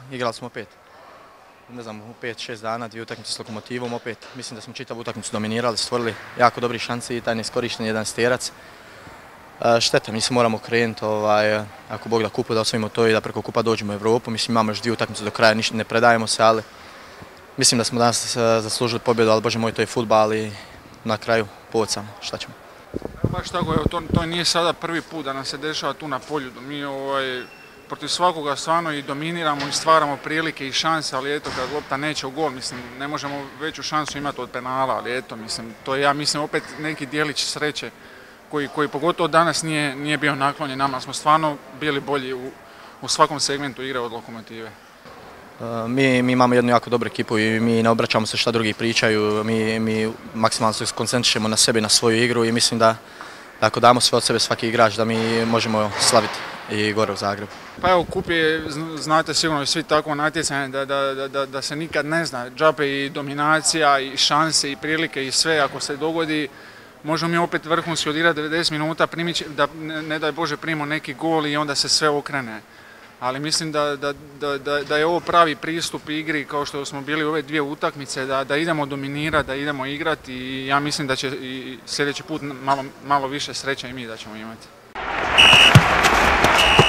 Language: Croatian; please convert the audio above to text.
igrali smo opet, ne znam, u 5-6 dana, 2 utakmice s Lokomotivom, opet mislim da smo čitavu utakmicu dominirali, stvorili jako dobri šanse i taj neiskorišten jedan stjerac. Šteta, mislim moramo krenuti, ako Bog da kupu da osvojimo to i da preko kupa dođemo u Europu. Mislim imamo još 2 utakmice do kraja, ne predajemo se, ali mislim da smo danas zaslužili pobjedu, ali bože moj to je fudbal i na kraju povod samo, šta ćemo. Baš tako, evo, to nije sada prvi put da nam se dešava tu na polju. Mi protiv svakoga stvarno i dominiramo i stvaramo prilike i šanse, ali eto kad lopta neće u gol, mislim ne možemo veću šansu imati od penala, ali eto mislim to je ja mislim opet neki dijelić sreće koji pogotovo danas nije bio naklonjen nama, smo stvarno bili bolji u svakom segmentu igre od Lokomotive. Mi imamo jednu jako dobru ekipu i mi ne obraćamo se šta drugi pričaju, mi maksimalno se koncentrišemo na sebe, na svoju igru i mislim da ako damo sve od sebe svaki igrač da mi možemo slaviti i gore u Zagrebu. Pa evo, kup je, znate sigurno svi takvo natjecanje da se nikad ne zna, džabe i dominacija i šanse i prilike i sve ako se dogodi. Možemo mi opet vrhunski odigrati 90 minuta, da ne daj Bože primimo neki gol i onda se sve okrene. Ali mislim da je ovo pravi pristup igri kao što smo bili u ove 2 utakmice, da idemo dominirati, da idemo igrati i ja mislim da će i sljedeći put malo više sreće i mi da ćemo imati.